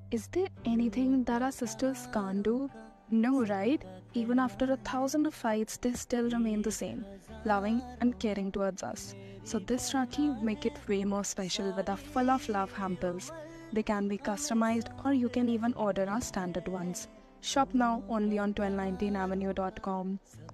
Is there anything that our sisters can't do? No, right? Even after 1,000 of fights, they still remain the same, loving and caring towards us. So this Rakhi make it way more special with a full of love hampers. They can be customized or you can even order our standard ones. Shop now only on 1219avenue.com.